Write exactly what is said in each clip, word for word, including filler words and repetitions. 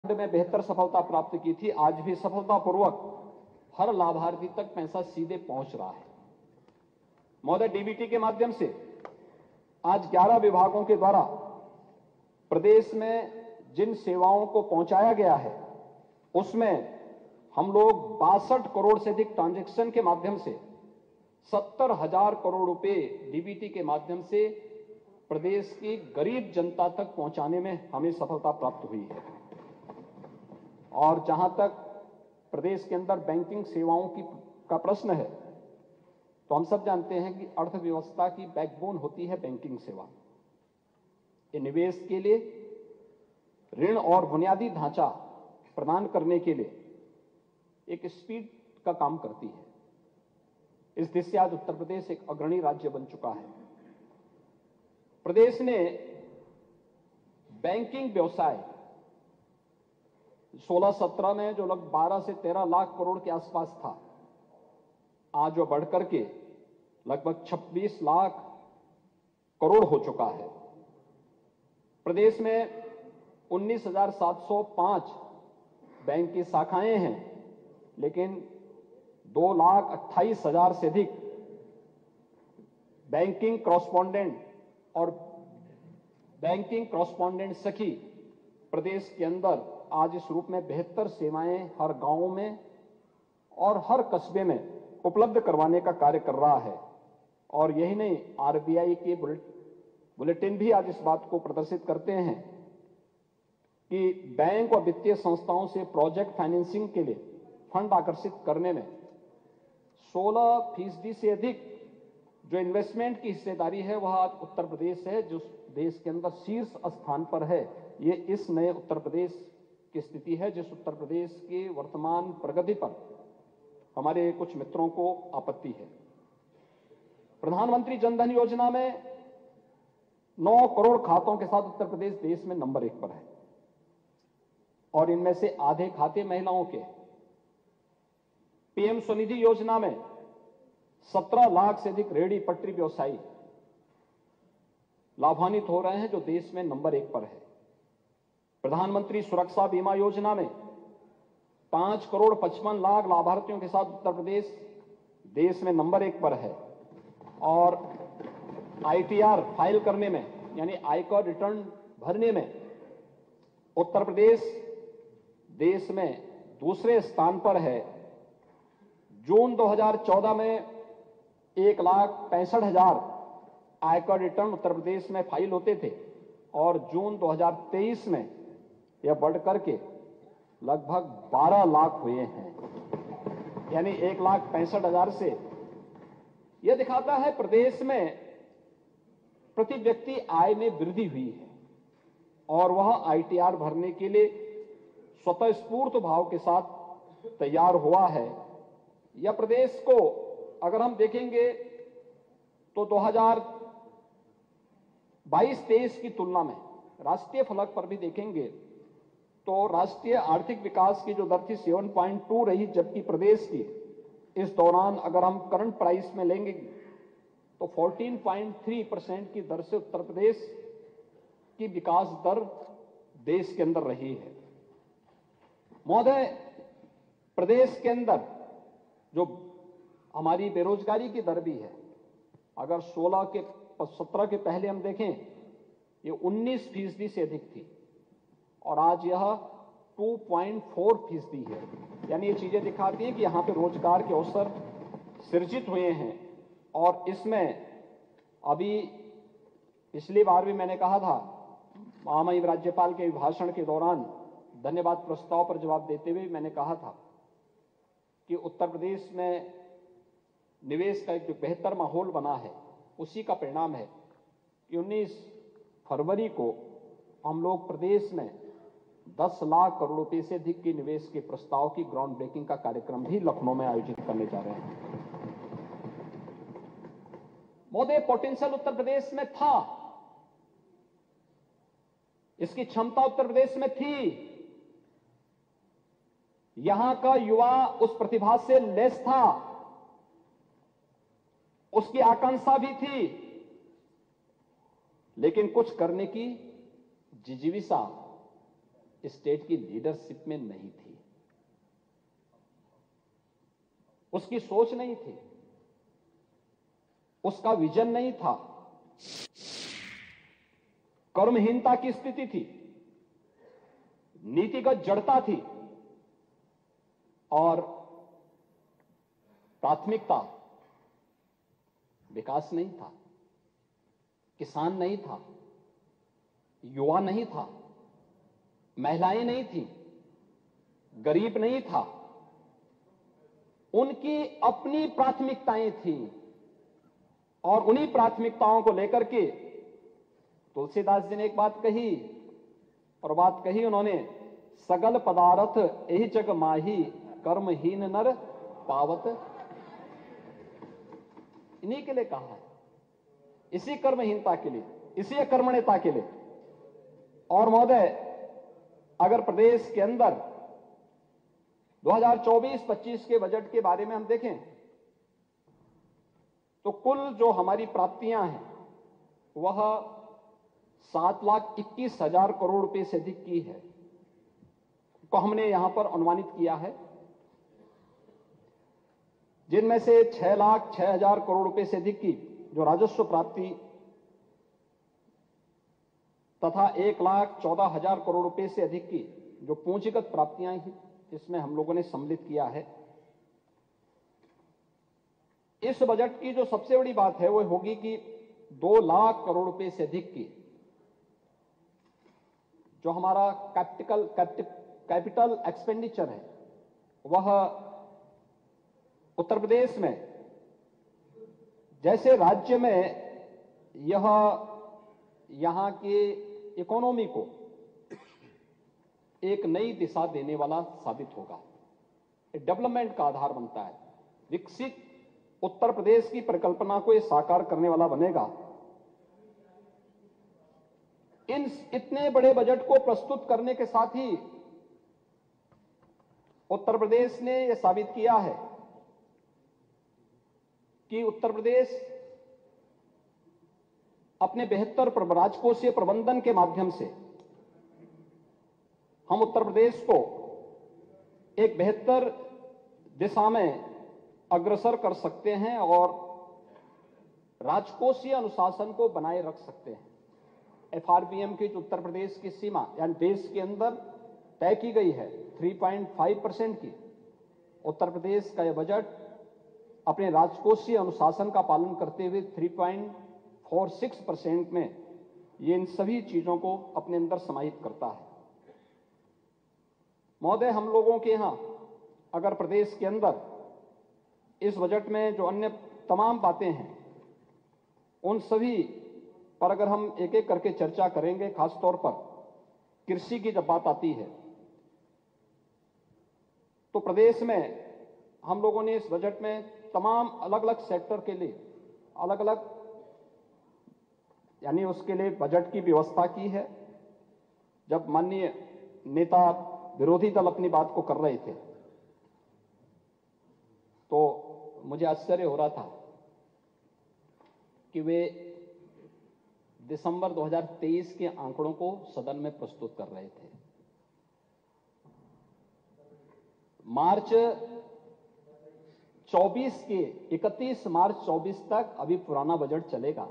में बेहतर सफलता प्राप्त की थी, आज भी सफलतापूर्वक हर लाभार्थी तक पैसा सीधे पहुंच रहा है। महोदय, डीबीटी के माध्यम से आज ग्यारह विभागों के द्वारा प्रदेश में जिन सेवाओं को पहुंचाया गया है, उसमें हम लोग बासठ करोड़ से अधिक ट्रांजैक्शन के माध्यम से सत्तर हजार करोड़ रुपए डीबीटी के माध्यम से प्रदेश की गरीब जनता तक पहुंचाने में हमें सफलता प्राप्त हुई है। और जहां तक प्रदेश के अंदर बैंकिंग सेवाओं की का प्रश्न है, तो हम सब जानते हैं कि अर्थव्यवस्था की बैकबोन होती है बैंकिंग सेवा। ये निवेश के लिए ऋण और बुनियादी ढांचा प्रदान करने के लिए एक स्पीड का काम करती है। इस दिशा से आज उत्तर प्रदेश एक अग्रणी राज्य बन चुका है। प्रदेश ने बैंकिंग व्यवसाय सोलह सत्रह में जो लगभग बारह से तेरह लाख करोड़ के आसपास था, आज वो बढ़कर के लगभग छब्बीस लाख करोड़ हो चुका है। प्रदेश में उन्नीस हजार सात सौ पांच बैंक की शाखाएं हैं, लेकिन दो लाख अट्ठाईस हजार से अधिक बैंकिंग कॉरस्पॉन्डेंट और बैंकिंग कॉरस्पॉन्डेंट सखी प्रदेश के अंदर आज इस रूप में बेहतर सेवाएं हर गांव में और हर कस्बे में उपलब्ध करवाने का कार्य कर रहा है। और यही नहीं, आरबीआई के बुलेटिन भी आज इस बात को प्रदर्शित करते हैं कि बैंक और वित्तीय संस्थाओं से प्रोजेक्ट फाइनेंसिंग के लिए फंड आकर्षित करने में सोलह फीसदी से अधिक जो इन्वेस्टमेंट की हिस्सेदारी है, वह आज उत्तर प्रदेश है, जो देश के अंदर शीर्ष स्थान पर है। ये इस नए उत्तर प्रदेश की स्थिति है, जिस उत्तर प्रदेश के वर्तमान प्रगति पर हमारे कुछ मित्रों को आपत्ति है। प्रधानमंत्री जनधन योजना में नौ करोड़ खातों के साथ उत्तर प्रदेश देश में नंबर एक पर है, और इनमें से आधे खाते महिलाओं के। पीएम स्वनिधि योजना में सत्रह लाख से अधिक रेहड़ी पटरी व्यवसायी लाभान्वित हो रहे हैं, जो देश में नंबर एक पर है। प्रधानमंत्री सुरक्षा बीमा योजना में पांच करोड़ पचपन लाख लाभार्थियों के साथ उत्तर प्रदेश देश में नंबर एक पर है। और आईटीआर फाइल करने में, यानी आयकर रिटर्न भरने में उत्तर प्रदेश देश में दूसरे स्थान पर है। जून दो हज़ार चौदह में एक लाख पैंसठ हजार आयकर रिटर्न उत्तर प्रदेश में फाइल होते थे, और जून दो हज़ार तेईस में यह बढ़कर के लगभग बारह लाख हुए हैं, यानी एक लाख पैंसठ हजार से। यह दिखाता है प्रदेश में प्रति व्यक्ति आय में वृद्धि हुई है, और वह आईटीआर भरने के लिए स्वतःस्फूर्त भाव के साथ तैयार हुआ है। यह प्रदेश को अगर हम देखेंगे तो दो हज़ार बाईस तेईस की तुलना में राष्ट्रीय फलक पर भी देखेंगे तो राष्ट्रीय आर्थिक विकास की जो दर थी सात पॉइंट दो रही, जबकि प्रदेश की इस दौरान अगर हम करंट प्राइस में लेंगे तो चौदह पॉइंट तीन परसेंट की दर से उत्तर प्रदेश की विकास दर देश के अंदर रही है। महोदय, प्रदेश के अंदर जो हमारी बेरोजगारी की दर भी है, अगर सोलह के सत्रह के पहले हम देखें, ये उन्नीस फीसदी से अधिक थी, और आज यह दो पॉइंट चार फीसदी है। यानी ये चीजें दिखाती हैं कि यहां पे रोजगार के अवसर सृजित हुए हैं। और इसमें अभी पिछली बार भी मैंने कहा था, महामहिम राज्यपाल के भाषण के दौरान धन्यवाद प्रस्ताव पर जवाब देते हुए मैंने कहा था कि उत्तर प्रदेश में निवेश का एक जो बेहतर माहौल बना है, उसी का परिणाम है कि उन्नीस फरवरी को हम लोग प्रदेश में दस लाख करोड़ रुपए से अधिक के निवेश के प्रस्ताव की ग्राउंड ब्रेकिंग का कार्यक्रम भी लखनऊ में आयोजित करने जा रहे हैं। महोदय, पोटेंशियल उत्तर प्रदेश में था, इसकी क्षमता उत्तर प्रदेश में थी। यहां का युवा उस प्रतिभा से लैस था, उसकी आकांक्षा भी थी, लेकिन कुछ करने की जिजीविषा स्टेट की लीडरशिप में नहीं थी, उसकी सोच नहीं थी, उसका विजन नहीं था, कर्महीनता की स्थिति थी, नीतिगत जड़ता थी और प्राथमिकता विकास नहीं था, किसान नहीं था, युवा नहीं था, महिलाएं नहीं थी, गरीब नहीं था। उनकी अपनी प्राथमिकताएं थी और उन्हीं प्राथमिकताओं को लेकर के तुलसीदास जी ने एक बात कही, और बात कही उन्होंने, सगल पदार्थ यही जग माही कर्महीन नर पावत। इन्हीं के लिए कहा है, इसी कर्महीनता के लिए, इसी अकर्मण्यता के लिए। और महोदय, अगर प्रदेश के अंदर दो हज़ार चौबीस पच्चीस के बजट के बारे में हम देखें तो कुल जो हमारी प्राप्तियां हैं वह सात लाख इक्कीस हजार करोड़ रुपए से अधिक की है, को हमने यहां पर अनुमानित किया है, जिनमें से छह लाख छह हजार करोड़ रुपए से अधिक की जो राजस्व प्राप्ति तथा एक लाख चौदह हजार करोड़ रुपए से अधिक की जो पूंजीगत प्राप्तियां हैं, इसमें हम लोगों ने सम्मिलित किया है। इस बजट की जो सबसे बड़ी बात है वो होगी कि दो लाख करोड़ रुपए से अधिक की जो हमारा कैपिटल कैपिटल एक्सपेंडिचर है वह उत्तर प्रदेश में, जैसे राज्य में यह यहां की इकोनॉमी को एक नई दिशा देने वाला साबित होगा, डेवलपमेंट का आधार बनता है, विकसित उत्तर प्रदेश की परिकल्पना को यह साकार करने वाला बनेगा। इन इतने बड़े बजट को प्रस्तुत करने के साथ ही उत्तर प्रदेश ने यह साबित किया है कि उत्तर प्रदेश अपने बेहतर राजकोषीय प्रबंधन के माध्यम से हम उत्तर प्रदेश को एक बेहतर दिशा में अग्रसर कर सकते हैं और राजकोषीय अनुशासन को बनाए रख सकते हैं। एफआरबीएम की जो उत्तर प्रदेश की सीमा यानी देश के अंदर तय की गई है तीन पॉइंट पाँच परसेंट की, उत्तर प्रदेश का यह बजट अपने राजकोषीय अनुशासन का पालन करते हुए तीन पॉइंट चार छह परसेंट में ये इन सभी चीजों को अपने अंदर समाहित करता है। महोदय, हम लोगों के यहां अगर प्रदेश के अंदर इस बजट में जो अन्य तमाम बातें हैं उन सभी पर अगर हम एक एक करके चर्चा करेंगे, खासतौर पर कृषि की जब बात आती है तो प्रदेश में हम लोगों ने इस बजट में तमाम अलग अलग सेक्टर के लिए अलग अलग यानी उसके लिए बजट की व्यवस्था की है। जब माननीय नेता विरोधी दल अपनी बात को कर रहे थे तो मुझे आश्चर्य हो रहा था कि वे दिसंबर दो हज़ार तेईस के आंकड़ों को सदन में प्रस्तुत कर रहे थे। मार्च चौबीस के इकतीस मार्च चौबीस तक अभी पुराना बजट चलेगा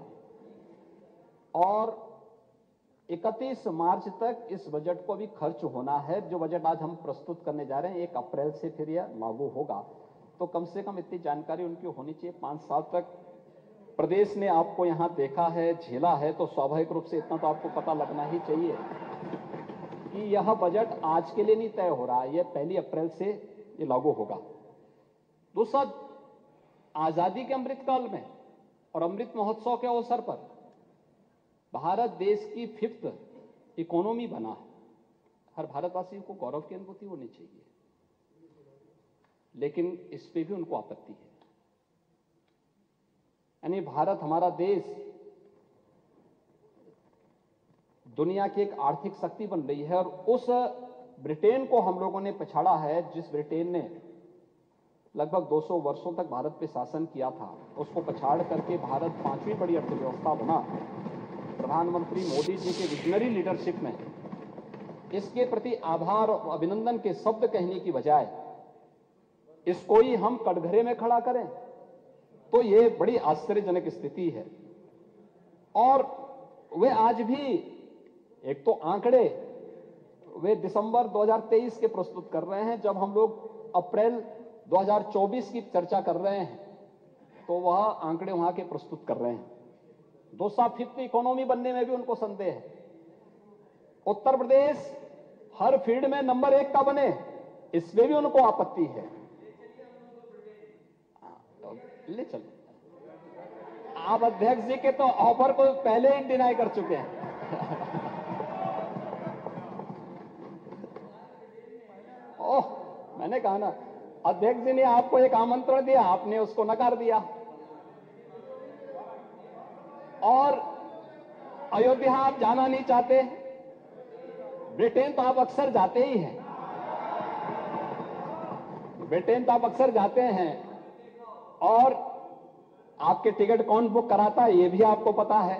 और इकतीस मार्च तक इस बजट को भी खर्च होना है। जो बजट आज हम प्रस्तुत करने जा रहे हैं एक अप्रैल से फिर यह लागू होगा, तो कम से कम इतनी जानकारी उनकी होनी चाहिए। पांच साल तक प्रदेश ने आपको यहां देखा है, झेला है, तो स्वाभाविक रूप से इतना तो आपको पता लगना ही चाहिए कि यह बजट आज के लिए नहीं तय हो रहा है, यह पहली अप्रैल से ये लागू होगा। दूसरा, आजादी के अमृत काल में और अमृत महोत्सव के अवसर पर भारत देश की फिफ्थ इकोनॉमी बना है। हर भारतवासी को गौरव की अनुभूति होनी चाहिए, लेकिन इस पे भी उनको आपत्ति है। यानी भारत, हमारा देश दुनिया की एक आर्थिक शक्ति बन रही है और उस ब्रिटेन को हम लोगों ने पछाड़ा है जिस ब्रिटेन ने लगभग दो सौ वर्षों तक भारत पे शासन किया था, उसको पछाड़ करके भारत पांचवी बड़ी अर्थव्यवस्था बना। प्रधानमंत्री मोदी जी के विजनरी लीडरशिप में इसके प्रति आभार और अभिनंदन के शब्द कहने की बजाय इसको ही हम कटघरे में खड़ा करें, तो ये बड़ी आश्चर्यजनक स्थिति है। और वे आज भी एक तो आंकड़े वे दिसंबर दो हज़ार तेईस के प्रस्तुत कर रहे हैं, जब हम लोग अप्रैल दो हज़ार चौबीस की चर्चा कर रहे हैं तो वह आंकड़े वहां के प्रस्तुत कर रहे हैं। दूसरा, फिफ्थ इकोनॉमी बनने में भी उनको संदेह है। उत्तर प्रदेश हर फील्ड में नंबर एक का बने, इसमें भी उनको आपत्ति है। तो ले चलो, आप अध्यक्ष जी के तो ऑफर को पहले ही डिनाई कर चुके हैं। ओह, मैंने कहा ना, अध्यक्ष जी ने आपको एक आमंत्रण दिया, आपने उसको नकार दिया। और अयोध्या आप जाना नहीं चाहते, ब्रिटेन तो आप अक्सर जाते ही हैं, ब्रिटेन तो आप अक्सर जाते हैं, और आपके टिकट कौन बुक कराता है ये भी आपको पता है।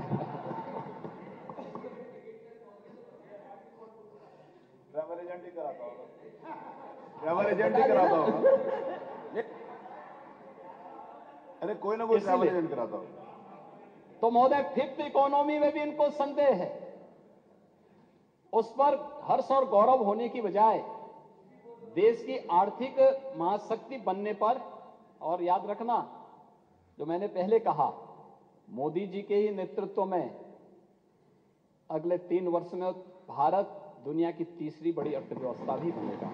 ट्रैवल एजेंट ही कराता होगा, ट्रैवल एजेंट ही कराता होगा। अरे कोई ना कोई ट्रैवल एजेंट कराता होगा। तो महोदय, फिफ्थ इकोनॉमी में भी इनको संदेह है। उस पर हर्ष और गौरव होने की बजाय देश की आर्थिक महाशक्ति बनने पर, और याद रखना जो मैंने पहले कहा, मोदी जी के ही नेतृत्व में अगले तीन वर्ष में भारत दुनिया की तीसरी बड़ी अर्थव्यवस्था भी बनेगा।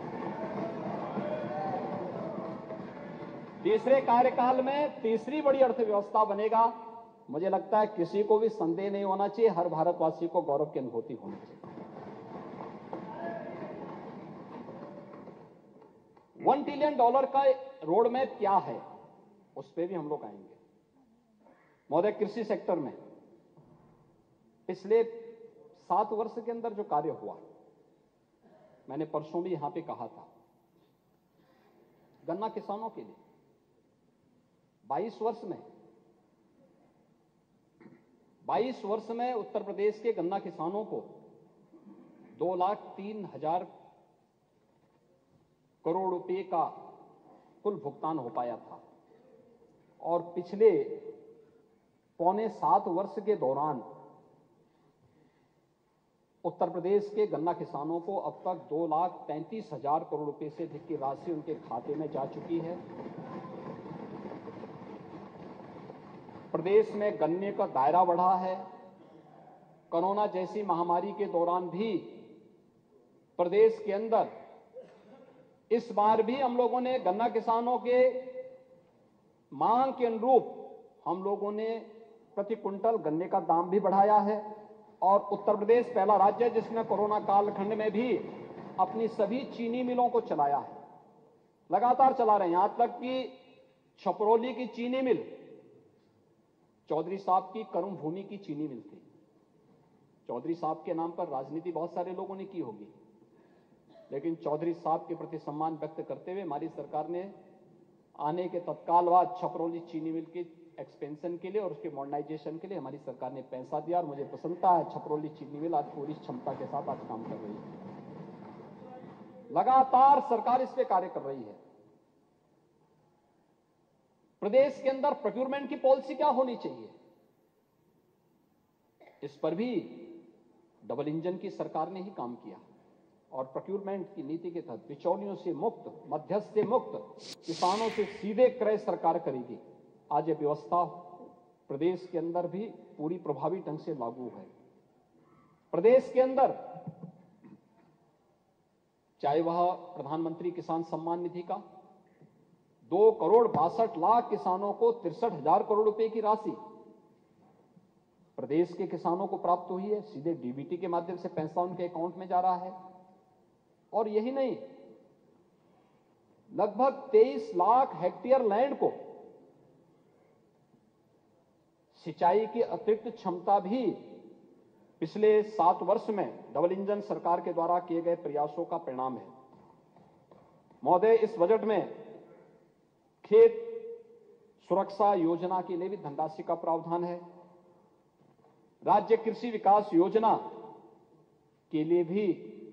तीसरे कार्यकाल में तीसरी बड़ी अर्थव्यवस्था बनेगा। मुझे लगता है किसी को भी संदेह नहीं होना चाहिए, हर भारतवासी को गौरव की अनुभूति होनी चाहिए। वन ट्रिलियन डॉलर का रोड मैप क्या है, उस पर भी हम लोग आएंगे। महोदय, कृषि सेक्टर में पिछले सात वर्ष के अंदर जो कार्य हुआ, मैंने परसों भी यहां पे कहा था, गन्ना किसानों के लिए बाईस वर्ष में बाईस वर्ष में उत्तर प्रदेश के गन्ना किसानों को दो लाख तीन हजार करोड़ रुपए का कुल भुगतान हो पाया था। और पिछले पौने सात वर्ष के दौरान उत्तर प्रदेश के गन्ना किसानों को अब तक दो लाख तैंतीस हजार करोड़ रुपए से अधिक की राशि उनके खाते में जा चुकी है। प्रदेश में गन्ने का दायरा बढ़ा है। कोरोना जैसी महामारी के दौरान भी प्रदेश के अंदर इस बार भी हम लोगों ने गन्ना किसानों के मांग के अनुरूप हम लोगों ने प्रति कुंटल गन्ने का दाम भी बढ़ाया है। और उत्तर प्रदेश पहला राज्य है जिसने कोरोना कालखंड में भी अपनी सभी चीनी मिलों को चलाया है, लगातार चला रहे हैं। यहां तक कि छपरौली की चीनी मिल चौधरी साहब की कर्म भूमि की चीनी मिल थी। चौधरी साहब के नाम पर राजनीति बहुत सारे लोगों ने की होगी, लेकिन चौधरी साहब के प्रति सम्मान व्यक्त करते हुए हमारी सरकार ने आने के तत्काल बाद छपरौली चीनी मिल की एक्सपेंशन के लिए और उसके मॉडर्नाइजेशन के लिए हमारी सरकार ने पैसा दिया। और मुझे प्रसन्नता है, छपरौली चीनी मिल आज पूरी क्षमता के साथ आज काम कर रही है। लगातार सरकार इस पे कार्य कर रही है। प्रदेश के अंदर प्रोक्योरमेंट की पॉलिसी क्या होनी चाहिए, इस पर भी डबल इंजन की सरकार ने ही काम किया। और प्रोक्योरमेंट की नीति के तहत बिचौलियों से मुक्त, मध्यस्थ से मुक्त, किसानों से सीधे क्रय सरकार करेगी। आज यह व्यवस्था प्रदेश के अंदर भी पूरी प्रभावी ढंग से लागू है। प्रदेश के अंदर चाहे वह प्रधानमंत्री किसान सम्मान निधि का दो करोड़ बासठ लाख किसानों को तिरसठ हजार करोड़ रुपए की राशि प्रदेश के किसानों को प्राप्त हुई है, सीधे डीबीटी के माध्यम से पैसा उनके अकाउंट में जा रहा है। और यही नहीं, लगभग तेईस लाख हेक्टेयर लैंड को सिंचाई की अतिरिक्त क्षमता भी पिछले सात वर्ष में डबल इंजन सरकार के द्वारा किए गए प्रयासों का परिणाम है। महोदय, इस बजट में खेत सुरक्षा योजना के लिए भी धनराशि का प्रावधान है। राज्य कृषि विकास योजना के लिए भी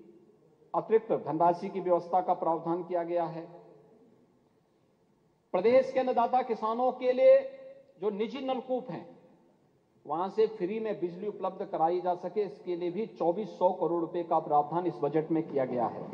अतिरिक्त धनराशि की व्यवस्था का प्रावधान किया गया है। प्रदेश के अन्नदाता किसानों के लिए जो निजी नलकूप हैं वहां से फ्री में बिजली उपलब्ध कराई जा सके, इसके लिए भी चौबीस सौ करोड़ रुपए का प्रावधान इस बजट में किया गया है।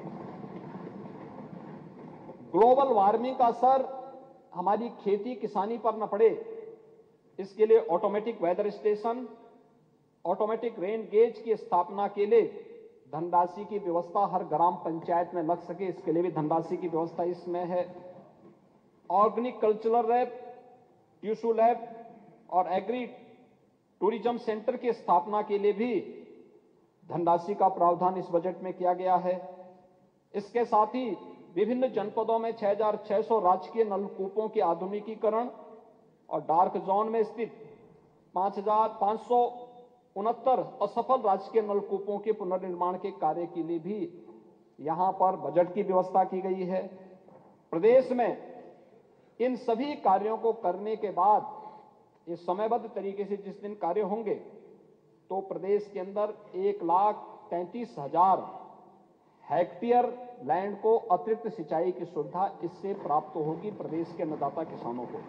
ग्लोबल वार्मिंग का असर हमारी खेती किसानी पर न पड़े, इसके लिए automatic weather station, automatic rain gauge की स्थापना के लिए धनराशि की व्यवस्था हर ग्राम पंचायत में लग सके, इसके लिए भी धनराशि की व्यवस्था इसमें है। Organic cultural lab, tissue lab और एग्री टूरिज्म सेंटर की स्थापना के लिए भी धनराशि का प्रावधान इस बजट में किया गया है। इसके साथ ही विभिन्न जनपदों में छह हजार छह सौ राजकीय नलकूपों के आधुनिकीकरण और डार्क जोन में स्थित पांच हजार पांच सौ उनहत्तर असफल राजकीय नलकूपों के पुनर्निर्माण के कार्य के लिए भी यहां पर बजट की व्यवस्था की गई है। प्रदेश में इन सभी कार्यों को करने के बाद ये समयबद्ध तरीके से जिस दिन कार्य होंगे तो प्रदेश के अंदर एक लाख तैंतीस हजार हेक्टेयर लैंड को अतिरिक्त सिंचाई की सुविधा इससे प्राप्त होगी प्रदेश के अन्नदाता किसानों को।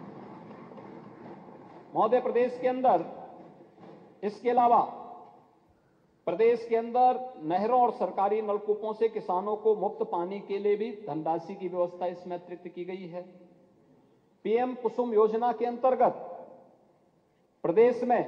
महोदय, प्रदेश के अंदर इसके अलावा प्रदेश के अंदर नहरों और सरकारी नलकूपों से किसानों को मुफ्त पानी के लिए भी धनराशि की व्यवस्था इसमें अतिरिक्त की गई है। पीएम कुसुम योजना के अंतर्गत प्रदेश में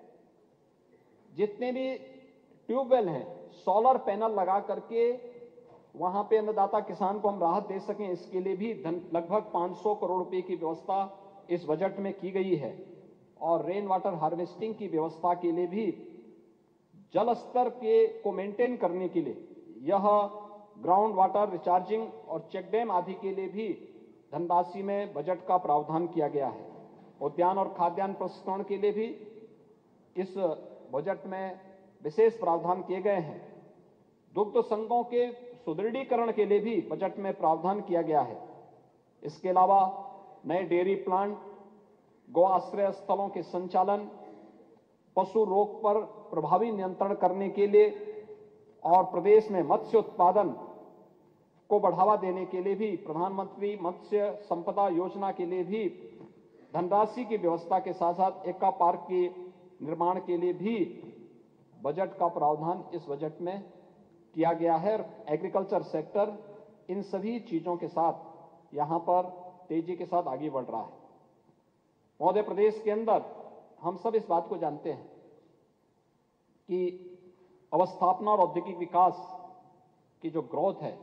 जितने भी ट्यूबवेल हैं, सोलर पैनल लगा करके वहां पे अन्नदाता किसान को हम राहत दे सकें, इसके लिए भी धन लगभग पांच सौ करोड़ रुपए की व्यवस्था इस बजट में की गई है। और रेन वाटर हार्वेस्टिंग की व्यवस्था के लिए भी जल स्तर के को मेंटेन करने के लिए यह ग्राउंड वाटर रिचार्जिंग और चेक डैम आदि के लिए भी धनराशि में बजट का प्रावधान किया गया है। उद्यान और खाद्यान्न प्रसंस्करण के लिए भी इस बजट में विशेष प्रावधान किए गए हैं। दुग्ध संघों के सुदृढ़ीकरण के लिए भी बजट में प्रावधान किया गया है। इसके अलावा नए डेयरी प्लांट, गौ आश्रय स्थलों के संचालन, पशु रोग पर प्रभावी नियंत्रण करने के लिए और प्रदेश में मत्स्य उत्पादन को बढ़ावा देने के लिए भी प्रधानमंत्री मत्स्य संपदा योजना के लिए भी धनराशि की व्यवस्था के साथ साथ एक्वा पार्क के निर्माण के लिए भी बजट का प्रावधान इस बजट में किया गया है। एग्रीकल्चर सेक्टर इन सभी चीजों के साथ यहां पर तेजी के साथ आगे बढ़ रहा है। महोदय, प्रदेश के अंदर हम सब इस बात को जानते हैं कि अवस्थापना और औद्योगिक विकास की जो ग्रोथ है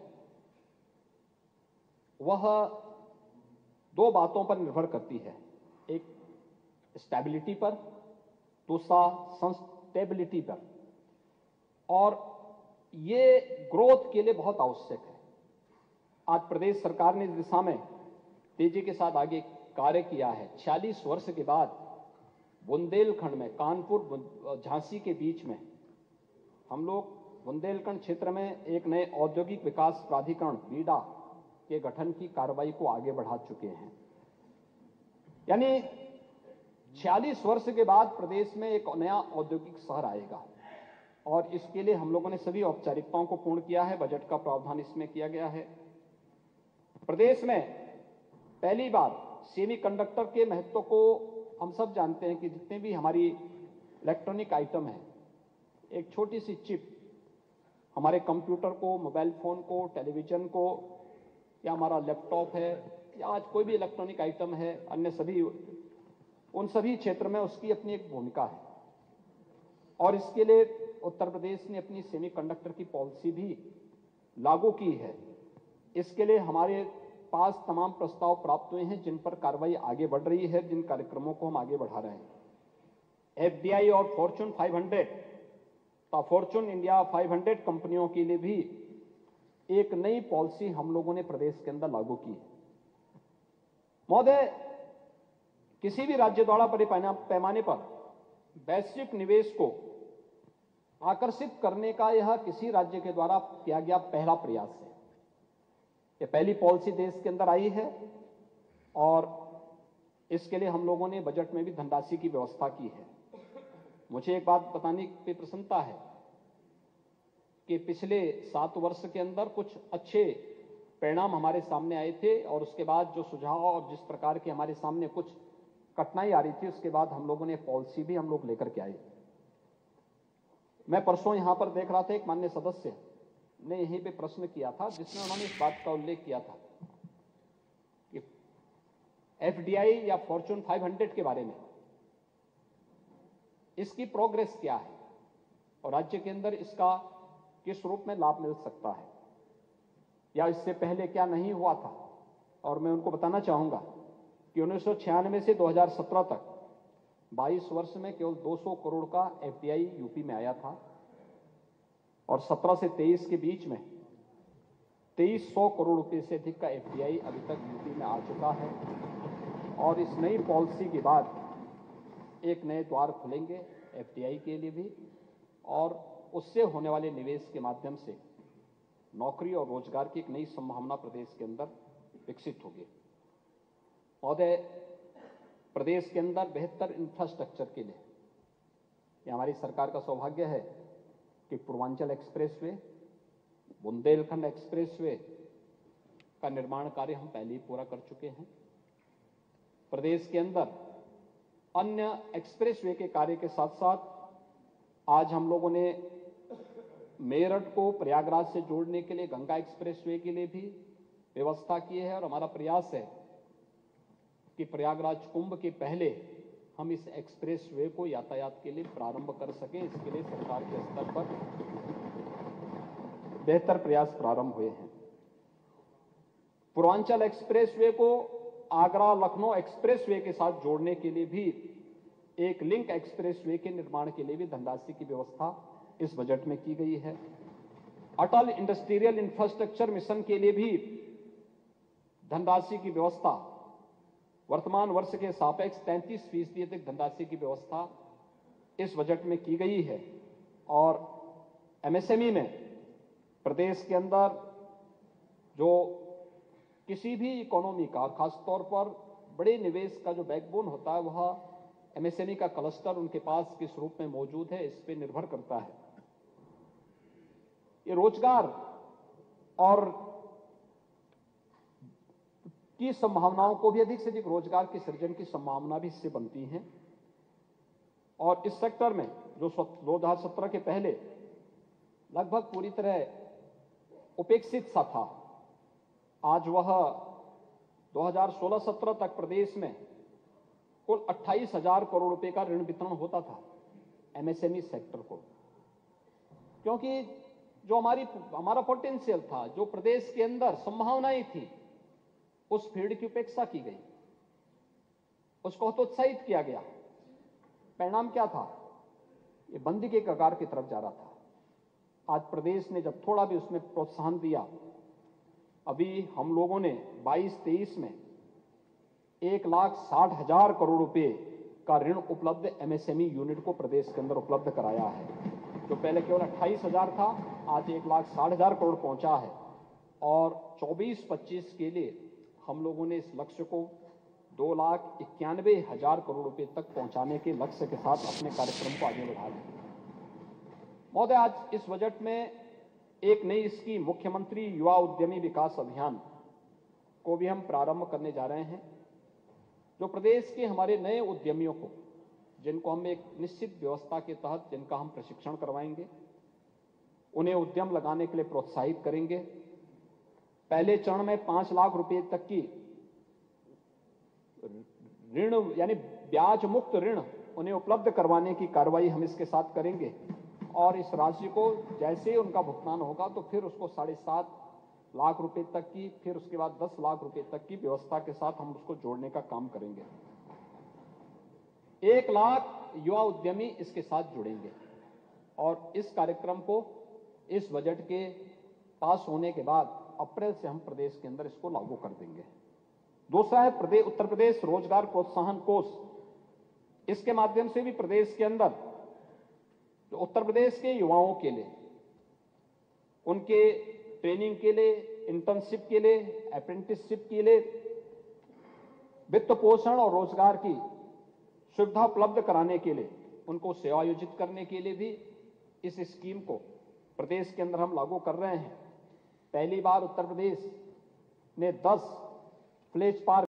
वह दो बातों पर निर्भर करती है, एक स्टेबिलिटी पर, दूसरा सस्टेबिलिटी पर। और ये ग्रोथ के लिए बहुत आवश्यक है। आज प्रदेश सरकार ने इस दिशा में तेजी के साथ आगे कार्य किया है। छियालीस वर्ष के बाद बुंदेलखंड में, कानपुर झांसी के बीच में हम लोग बुंदेलखंड क्षेत्र में एक नए औद्योगिक विकास प्राधिकरण बीडा के गठन की कार्रवाई को आगे बढ़ा चुके हैं। यानी छियालीस वर्ष के बाद प्रदेश में एक नया औद्योगिक शहर आएगा और इसके लिए हम लोगों ने सभी औपचारिकताओं को पूर्ण किया है। बजट का प्रावधान इसमें किया गया है। प्रदेश में पहली बार सेमीकंडक्टर के महत्व को हम सब जानते हैं कि जितने भी हमारी इलेक्ट्रॉनिक आइटम है, एक छोटी सी चिप हमारे कंप्यूटर को, मोबाइल फोन को, टेलीविजन को, या हमारा लैपटॉप है, या आज कोई भी इलेक्ट्रॉनिक आइटम है, अन्य सभी, उन सभी क्षेत्र में उसकी अपनी एक भूमिका है। और इसके लिए उत्तर प्रदेश ने अपनी सेमीकंडक्टर की पॉलिसी भी लागू की है। इसके लिए हमारे पास तमाम प्रस्ताव प्राप्त हुए हैं जिन पर कार्रवाई आगे बढ़ रही है, जिन कार्यक्रमों को हम आगे बढ़ा रहे हैं। एफडीआई और फॉर्च्यून पाँच सौ, फॉर्च्यून इंडिया पाँच सौ कंपनियों के लिए भी एक नई पॉलिसी हम लोगों ने प्रदेश के अंदर लागू की है। महोदय, किसी भी राज्य द्वारा बड़े पैमाने पर वैश्विक निवेश को आकर्षित करने का यह किसी राज्य के द्वारा किया गया पहला प्रयास है। यह पहली पॉलिसी देश के अंदर आई है और इसके लिए हम लोगों ने बजट में भी धनराशि की व्यवस्था की है। मुझे एक बात बताने पे प्रसन्नता है कि पिछले सात वर्ष के अंदर कुछ अच्छे परिणाम हमारे सामने आए थे और उसके बाद जो सुझाव और जिस प्रकार के हमारे सामने कुछ कठिनाई आ रही थी, उसके बाद हम लोगों ने पॉलिसी भी हम लोग लेकर के आए। मैं परसों यहां पर देख रहा था, एक माननीय सदस्य ने यहीं पे प्रश्न किया था जिसमें उन्होंने इस बात का उल्लेख किया था कि एफडीआई या फॉर्च्यून पाँच सौ के बारे में इसकी प्रोग्रेस क्या है और राज्य के अंदर इसका किस रूप में लाभ मिल सकता है या इससे पहले क्या नहीं हुआ था। और मैं उनको बताना चाहूंगा कि उन्नीस सौ छियानवे से दो हज़ार सत्रह तक बाईस वर्ष में केवल दो सौ करोड़ का एफडीआई यूपी में आया था और सत्रह से तेईस के बीच में तेईस सौ करोड़ रुपए से अधिक का एफडीआई अभी तक यूपी में आ चुका है। और इस नई पॉलिसी के बाद एक नए द्वार खुलेंगे एफडीआई के लिए भी और उससे होने वाले निवेश के माध्यम से नौकरी और रोजगार की एक नई संभावना प्रदेश के अंदर विकसित होगी। महोदय, प्रदेश के अंदर बेहतर इंफ्रास्ट्रक्चर के लिए ये हमारी सरकार का सौभाग्य है कि पूर्वांचल एक्सप्रेसवे, बुंदेलखंड एक्सप्रेसवे का निर्माण कार्य हम पहले ही पूरा कर चुके हैं। प्रदेश के अंदर अन्य एक्सप्रेसवे के कार्य के साथ साथ आज हम लोगों ने मेरठ को प्रयागराज से जोड़ने के लिए गंगा एक्सप्रेसवे के लिए भी व्यवस्था की है और हमारा प्रयास है कि प्रयागराज कुंभ के पहले हम इस एक्सप्रेसवे को यातायात के लिए प्रारंभ कर सकें। इसके लिए सरकार के स्तर पर बेहतर प्रयास प्रारंभ हुए हैं। पूर्वांचल एक्सप्रेसवे को आगरा लखनऊ एक्सप्रेसवे के साथ जोड़ने के लिए भी एक लिंक एक्सप्रेसवे के निर्माण के लिए भी धनराशि की व्यवस्था इस बजट में की गई है। अटल इंडस्ट्रियल इंफ्रास्ट्रक्चर मिशन के लिए भी धनराशि की व्यवस्था वर्तमान वर्ष के सापेक्ष तैंतीस फीसदी अधिक धनराशि की व्यवस्था इस बजट में की गई है। और एमएसएमई में प्रदेश के अंदर जो किसी भी इकोनॉमी का खासतौर पर बड़े निवेश का जो बैकबोन होता है वह एमएसएमई का क्लस्टर उनके पास किस रूप में मौजूद है इस पर निर्भर करता है। ये रोजगार और की संभावनाओं को भी अधिक से अधिक रोजगार के सृजन की संभावना भी इससे बनती है। और इस सेक्टर में जो दो हज़ार सत्रह के पहले लगभग पूरी तरह उपेक्षित सा था, आज वह दो हज़ार सोलह सत्रह तक प्रदेश में कुल अट्ठाईस हजार करोड़ रुपए का ऋण वितरण होता था एमएसएमई सेक्टर को, क्योंकि जो हमारी हमारा पोटेंशियल था, जो प्रदेश के अंदर संभावनाएं थी, उस फील्ड की उपेक्षा की गई, उसको हतोत्साहित किया गया। परिणाम क्या था? ये बंदी के कगार की तरफ जा रहा था। आज प्रदेश ने जब थोड़ा भी उसमें प्रोत्साहन दिया, अभी हम लोगों ने बाईस तेईस में एक लाख साठ हजार करोड़ रुपए का ऋण उपलब्ध एमएसएमई यूनिट को प्रदेश के अंदर उपलब्ध कराया है। जो पहले केवल अट्ठाईस हजार था, आज एक लाख साठ हजार करोड़ पहुंचा है। और चौबीस पच्चीस के लिए हम लोगों ने इस लक्ष्य को दो लाख इक्यानवे हजार करोड़ रुपए तक पहुंचाने के लक्ष्य के साथ अपने कार्यक्रम को आगे बढ़ा लिया। महोदय, आज इस बजट में एक नई स्कीम मुख्यमंत्री युवा उद्यमी विकास अभियान को भी हम प्रारंभ करने जा रहे हैं, जो प्रदेश के हमारे नए उद्यमियों को, जिनको हम एक निश्चित व्यवस्था के तहत जिनका हम प्रशिक्षण करवाएंगे, उन्हें उद्यम लगाने के लिए प्रोत्साहित करेंगे। पहले चरण में पांच लाख रुपए तक की ऋण यानी ब्याज मुक्त ऋण उन्हें उपलब्ध करवाने की कार्रवाई हम इसके साथ करेंगे। और इस राशि को जैसे ही उनका भुगतान होगा तो फिर उसको साढ़े सात लाख रुपए तक की, फिर उसके बाद दस लाख रुपए तक की व्यवस्था के साथ हम उसको जोड़ने का काम करेंगे। एक लाख युवा उद्यमी इसके साथ जुड़ेंगे और इस कार्यक्रम को इस बजट के पास होने के बाद अप्रैल से हम प्रदेश के अंदर इसको लागू कर देंगे। दूसरा है प्रदेश उत्तर प्रदेश रोजगार प्रोत्साहन कोष। इसके माध्यम से भी प्रदेश के अंदर तो उत्तर प्रदेश के युवाओं के लिए, उनके ट्रेनिंग के लिए, इंटर्नशिप के लिए, अप्रेंटिसशिप के लिए वित्त पोषण और रोजगार की सुविधा उपलब्ध कराने के लिए, उनको सेवायोजित करने के लिए भी इस स्कीम को प्रदेश के अंदर हम लागू कर रहे हैं। पहली बार उत्तर प्रदेश ने दस फ्लेज पार्क